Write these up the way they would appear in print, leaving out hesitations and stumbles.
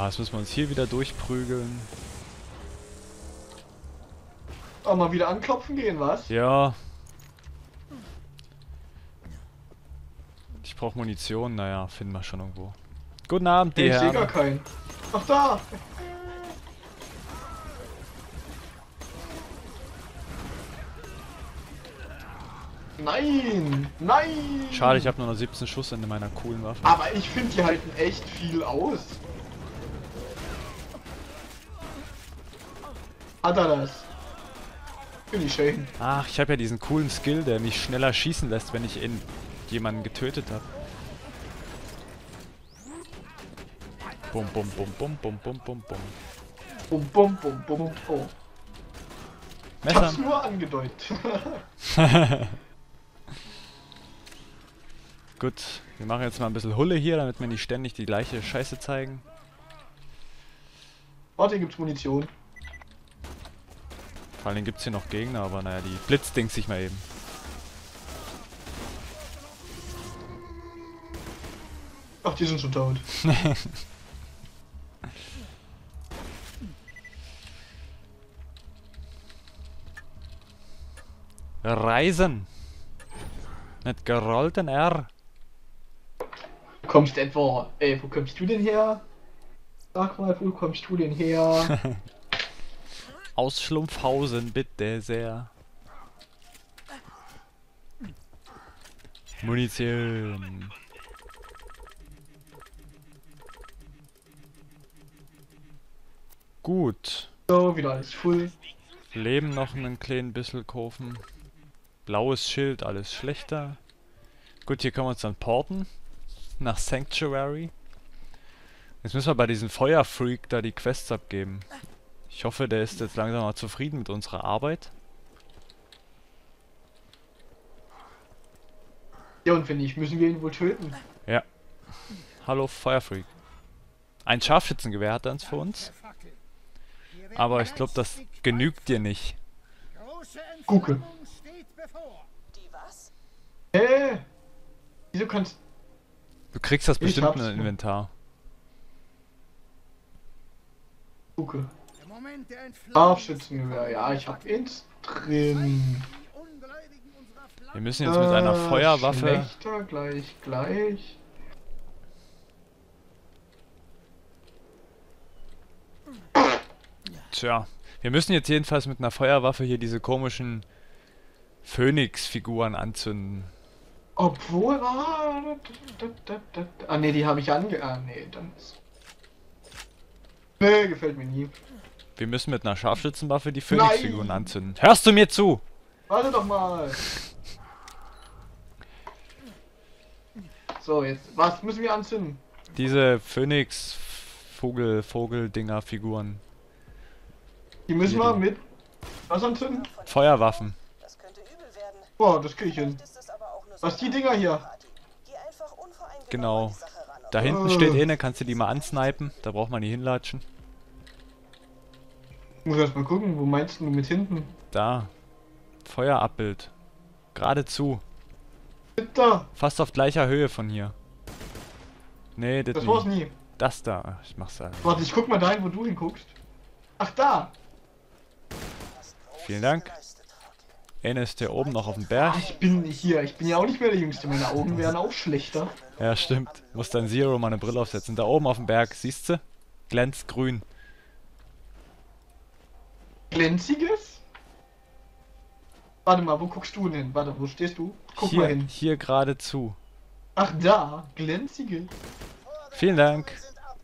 Ah, jetzt müssen wir uns hier wieder durchprügeln. Auch mal wieder anklopfen gehen, was? Ja. Ich brauche Munition. Naja, finden wir schon irgendwo. Guten Abend, die Ich sehe gar Herren. keinen. Ach da! Nein! Nein! Schade, ich habe nur noch 17 Schuss in meiner coolen Waffe. Aber ich finde, die halten echt viel aus. Hat er das? Finde ich schön. Ach, ich habe ja diesen coolen Skill, der mich schneller schießen lässt, wenn ich jemanden getötet habe. Bum, bum, bum, bum, bum, bum, bum, bum. Bum, bum, bum, bum, bum. Ich hab's Messer. nur angedeutet. Gut, wir machen jetzt mal ein bisschen Hulle hier, damit wir nicht ständig die gleiche Scheiße zeigen. Warte, hier gibt's Munition. Vor allem gibt es hier noch Gegner, aber naja, die blitzdings sich mal eben. Ach, die sind schon tot. Reisen! Mit gerollten R. Du kommst etwa. Wo kommst du denn her? Sag mal, wo kommst du denn her? Aus Schlumpfhausen, bitte sehr. Munition. Gut. So, wieder alles voll. Leben noch einen kleinen bisschen kaufen. Blaues Schild, alles schlechter. Gut, hier können wir uns dann porten. Nach Sanctuary. Jetzt müssen wir bei diesem Feuerfreak da die Quests abgeben. Ich hoffe, der ist jetzt langsam mal zufrieden mit unserer Arbeit. Ja, und wenn nicht, müssen wir ihn wohl töten. Ja. Hallo, Feuerfreak. Ein Scharfschützengewehr hat er uns für uns. Aber ich glaube, das genügt dir nicht. Gucke. Die was? Wieso kannst Du kriegst das Ich bestimmt hab's in ein schon. Inventar. Gucke. Scharfschützengewehr, ja, ich hab ins drin. Wir müssen jetzt mit einer Feuerwaffe... Schlechter, gleich. Tja, wir müssen jetzt jedenfalls mit einer Feuerwaffe hier diese komischen Phönix-Figuren anzünden. Obwohl, ne, die habe ich nee, dann ist... Nee, gefällt mir nie. Wir müssen mit einer Scharfschützenwaffe die Phönix-Figuren Nein! anzünden. Hörst du mir zu? Warte doch mal! So, jetzt, was müssen wir anzünden? Diese Phönix-Vogel-Dinger-Figuren. Die müssen Hier, wir die. mit... Was anzünden? Feuerwaffen. Das könnte übel werden. Boah, das krieg ich hin. Vielleicht ist es aber auch nur so Was, die eine Dinger hier? Party. Geh einfach unvoreingenommen Genau. an die Sache ran, Da okay? hinten steht eine, kannst du die mal ansnipen. Da braucht man nicht hinlatschen. Muss erst mal gucken, wo meinst du mit hinten? Da. Feuerabbild. Geradezu. Da! Fast auf gleicher Höhe von hier. Nee, Das war's nicht. nie. Das da. Ach, ich mach's halt. Warte, ich guck mal dahin, wo du hinguckst. Ach, da! Vielen Dank. Einer ist hier oben noch auf dem Berg. Ich bin ja auch nicht mehr der Jüngste. Meine Augen wären auch schlechter. Ja, stimmt. Muss dann Zero mal eine Brille aufsetzen. Da oben auf dem Berg, siehst du? Glänzt grün. Glänziges? Warte mal, wo guckst du denn hin? Warte, wo stehst du? Guck mal hin. Hier geradezu. Ach, da! Glänzige. Vielen Dank.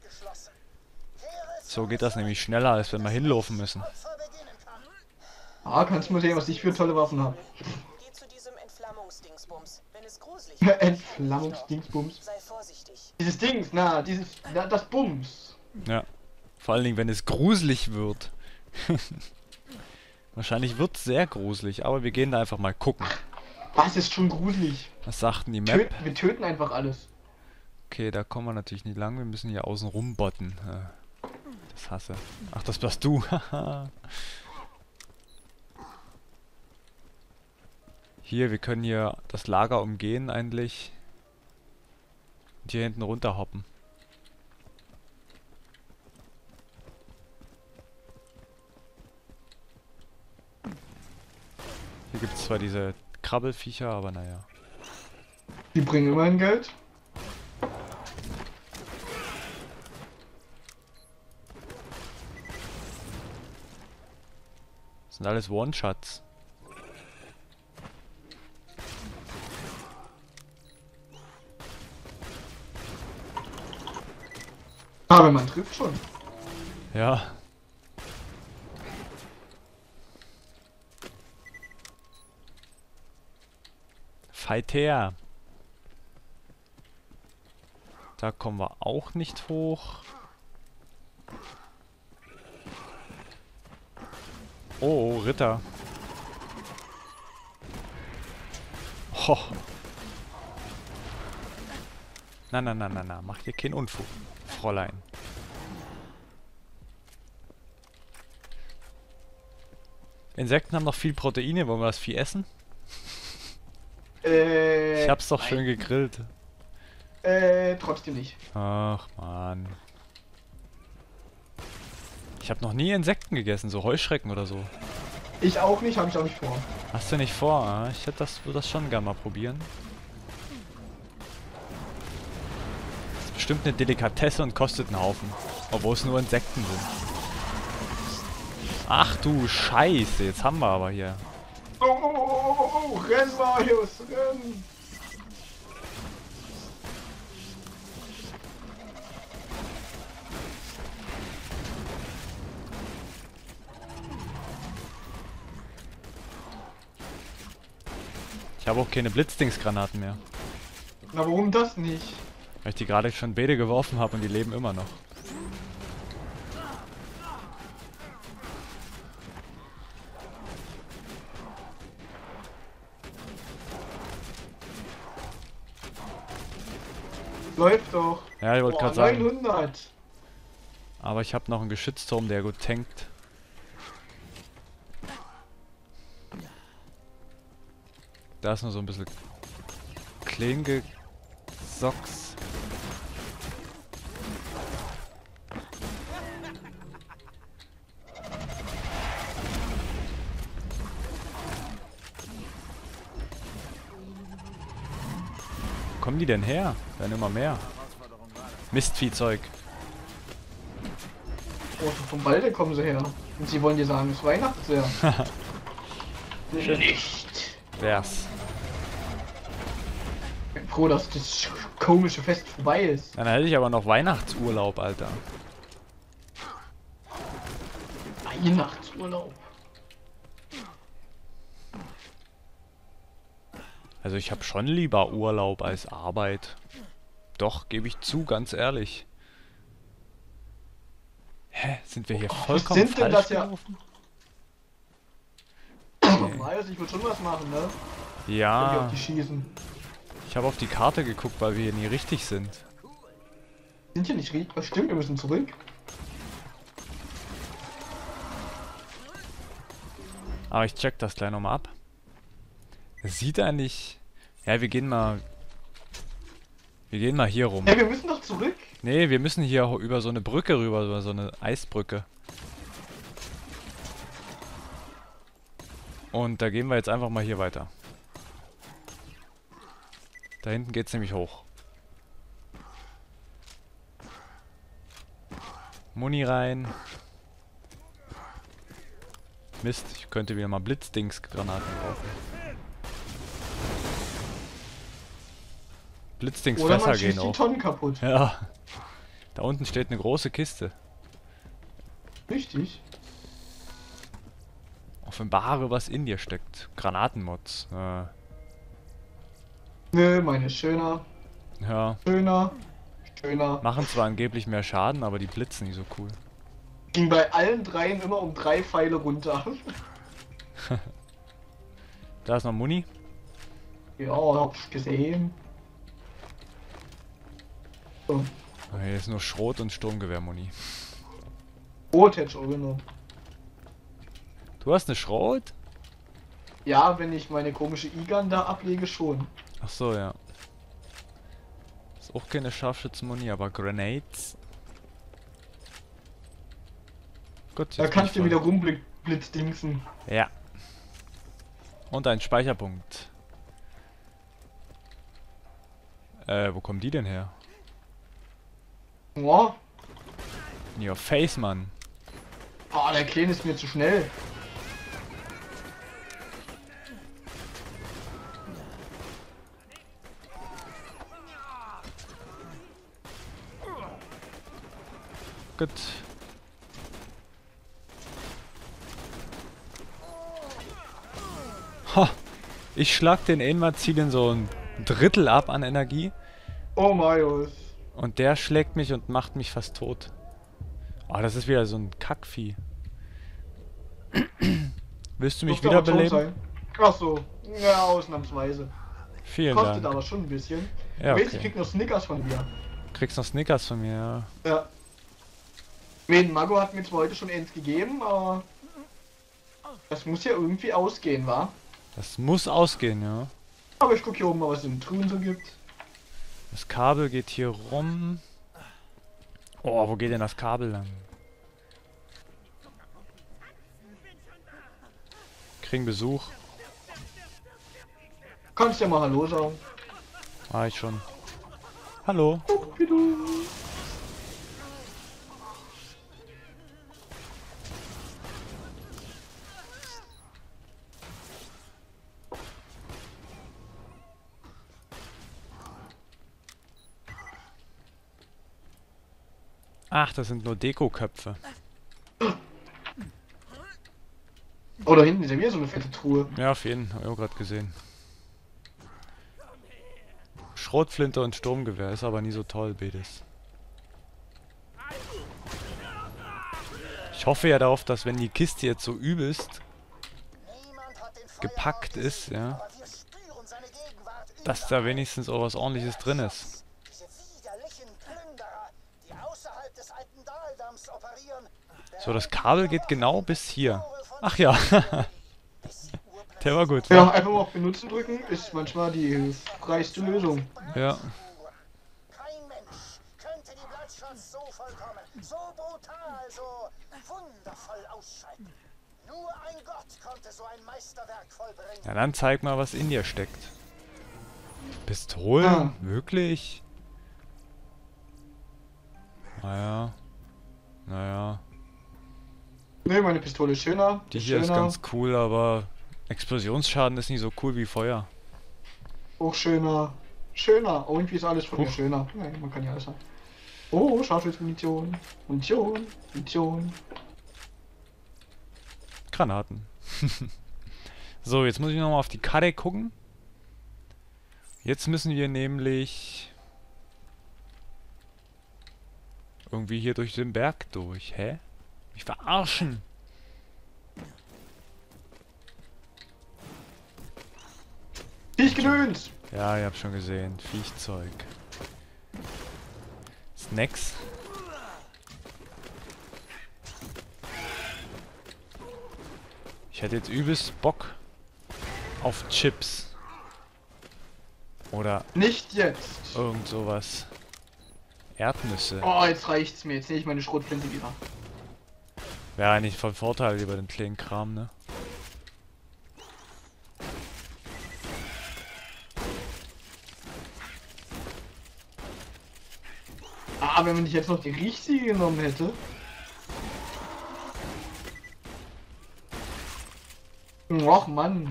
So geht das nämlich schneller, als wenn wir hinlaufen müssen. Ah, kannst du mal sehen, was ich für tolle Waffen habe. Geh zu diesem Entflammungsdingsbums. Wenn es gruselig wird, Entflammungsdingsbums. sei vorsichtig. Dieses Dings, das Bums. Ja. Vor allen Dingen, wenn es gruselig wird. Wahrscheinlich wird es sehr gruselig, aber wir gehen da einfach mal gucken. Was ist schon gruselig? Was sagt denn die Map? Wir töten einfach alles. Okay, da kommen wir natürlich nicht lang. Wir müssen hier außen rum botten. Das hasse. Ach, das warst du. Hier, wir können hier das Lager umgehen eigentlich. Und hier hinten runter hoppen. Hier gibt es zwar diese Krabbelfiecher, aber naja. Die bringen immerhin Geld. Das sind alles One-Shots. Aber man trifft schon. Ja. Fighter. Da kommen wir auch nicht hoch. Oh, Ritter. Ho. Na, mach hier keinen Unfug, Fräulein. Insekten haben noch viel Proteine, wollen wir das Vieh essen? Ich hab's doch schön gegrillt. Trotzdem nicht. Ach man. Ich habe noch nie Insekten gegessen, so Heuschrecken oder so. Ich auch nicht, habe ich auch nicht vor. Hast du nicht vor? Ah? Ich hätte das, würde das schon gerne mal probieren. Das ist bestimmt eine Delikatesse und kostet einen Haufen. Obwohl es nur Insekten sind. Ach du Scheiße, jetzt haben wir aber hier. Oh, renn Marius, renn! Ich habe auch keine Blitzdingsgranaten mehr. Na, warum das nicht? Weil ich die gerade schon beide geworfen habe und die leben immer noch. Läuft doch. Ja, ich wollte Boah, gerade sagen. 900. Aber ich habe noch einen Geschützturm, der gut tankt. Da ist nur so ein bisschen Klingesocks. Wo kommen die denn her? Werden immer mehr. Mistviehzeug. Oh, vom Walde kommen sie her. Und sie wollen dir sagen, es ist Weihnachtsjahr. Nicht. Wär's. Ich bin froh, dass das komische Fest vorbei ist. Dann hätte ich aber noch Weihnachtsurlaub, Alter. Weihnachtsurlaub. Also ich habe schon lieber Urlaub als Arbeit. Doch, gebe ich zu, ganz ehrlich. Hä? Sind wir hier vollkommen sind denn falsch das ja- gelaufen? Marius, ich würde schon was machen, ne? Wenn die Ja, auf die schießen. ich habe auf die Karte geguckt, weil wir hier nie richtig sind. Sind hier nicht richtig? Was stimmt? Wir müssen zurück. Aber ich check das gleich nochmal ab. Es sieht eigentlich... Ja, wir gehen mal... Wir gehen mal hier rum. Hey, wir müssen doch zurück. Nee, wir müssen hier über so eine Brücke rüber, über so eine Eisbrücke. Und da gehen wir jetzt einfach mal hier weiter. Da hinten geht's nämlich hoch. Muni rein. Mist, ich könnte wieder mal Blitzdingsgranaten brauchen. Oder Blitzdingsfässer man gehen schießt die auch. Tonnen kaputt. Ja. Da unten steht eine große Kiste. Richtig. Offenbare, was in dir steckt. Granatenmods. Nö, meine schöner. Ja. Schöner. Schöner. Machen zwar angeblich mehr Schaden, aber die blitzen nicht so cool. Ging bei allen dreien immer um 3 Pfeile runter. Da ist noch Muni. Ja, hab ich gesehen. So. Ah, hier ist nur Schrot und Sturmgewehr-Muni. Rot hätte ich auch genommen. Du hast eine Schrot? Ja, wenn ich meine komische Igan da ablege, schon. Ach so, ja. Ist auch keine Scharfschützenmuni, aber Grenades. Gut, Da jetzt bin kannst ich du voll. wieder rumblitzdingsen. Ja. Und ein Speicherpunkt. Wo kommen die denn her? Oh, In your face, Mann. oh, der Kleine ist mir zu schnell. Gut. Ha! Ich schlag den einmal, zieh den so ein Drittel ab an Energie. Oh Marius. Und der schlägt mich und macht mich fast tot. Oh, das ist wieder so ein Kackvieh. Willst du mich Durfte aber tot wiederbeleben? sein. Ach so, ja, ausnahmsweise. Vielen Kostet Dank. aber schon ein bisschen. Ja, Du weißt, ich okay. krieg noch Snickers von dir. Kriegst noch Snickers von mir, ja. Ja. Den Mago hat mir zwar heute schon eins gegeben, aber das muss ja irgendwie ausgehen, wa? Das muss ausgehen, ja. Aber ich guck hier oben mal, was es in Truhen so gibt. Das Kabel geht hier rum. Oh, wo geht denn das Kabel lang? Kriegen Besuch. Kannst ja mal Hallo sagen. Ah, ich schon. Hallo. Ach, das sind nur Dekoköpfe. Oh, da hinten ist ja wieder so eine fette Truhe. Ja, auf jeden Fall. Hab ich auch gerade gesehen. Schrotflinte und Sturmgewehr ist aber nie so toll, Bedes. Ich hoffe ja darauf, dass wenn die Kiste jetzt so übelst gepackt ist, ja, dass da wenigstens auch was Ordentliches drin ist. So, das Kabel geht genau bis hier. Ach ja, der war gut. Ja, einfach mal auf Benutzen drücken ist manchmal die hilfreichste Lösung. Ja. Kein Mensch könnte die Bloodshotz so vollkommen, so brutal, so wundervoll ausschalten. Nur ein Gott konnte so ein Meisterwerk vollbringen. Ja, dann zeig mal, was in dir steckt. Pistolen? Ja. Wirklich? Naja. Naja. Ne, meine Pistole ist schöner. Die hier ist ganz cool, aber Explosionsschaden ist nicht so cool wie Feuer. Auch schöner. Schöner. Irgendwie ist alles von mir Huch. schöner. Ja, man kann ja alles haben. Oh, Scharfschützenmunition. Munition. Munition. Granaten. So, jetzt muss ich nochmal auf die Karte gucken. Jetzt müssen wir nämlich irgendwie hier durch den Berg durch. Hä? Mich verarschen. Viechgedöns. Ja, ich hab schon gesehen. Viechzeug. Snacks. Ich hätte jetzt übelst Bock auf Chips. Oder Nicht jetzt. irgend sowas. Erdnüsse. Oh, jetzt reicht's mir. Jetzt sehe ich meine Schrotflinte wieder. Wäre eigentlich von Vorteil über den kleinen Kram, ne? Ah, wenn man nicht jetzt noch die Riechsiege genommen hätte. Och, Mann.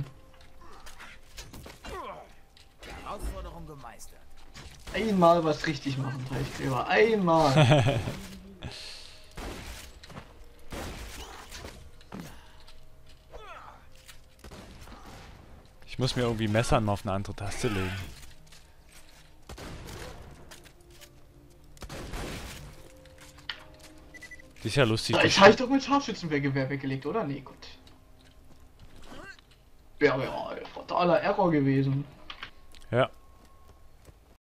Herausforderung gemeistert. Einmal was richtig machen, Teichgräber. Einmal. Ich muss mir irgendwie Messern mal auf eine andere Taste legen. Die ist ja lustig. Jetzt habe ich doch mein Scharfschützengewehr weggelegt, oder? Nee, gut. Wäre ja ein fataler Error gewesen. Ja.